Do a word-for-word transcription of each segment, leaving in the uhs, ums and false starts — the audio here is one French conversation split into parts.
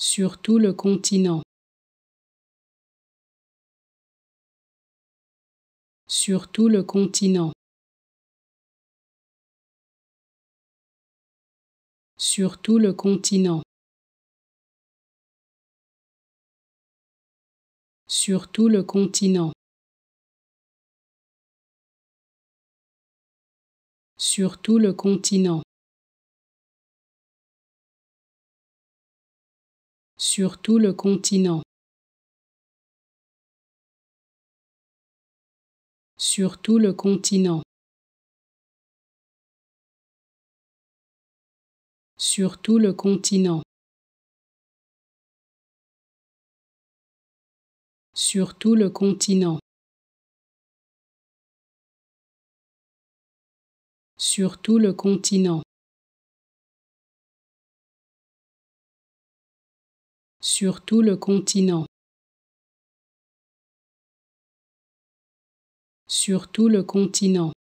Sur tout le continent. Sur tout le continent. Sur tout le continent. Sur tout le continent. Sur tout le continent. Sur tout le continent. Sur tout le continent. Sur tout le continent. Sur tout le continent. Sur tout le continent. Sur tout le continent. Sur tout le continent.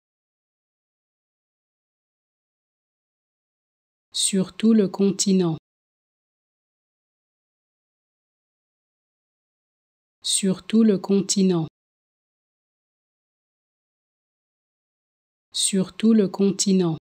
Sur tout le continent. Sur tout le continent. Sur tout le continent.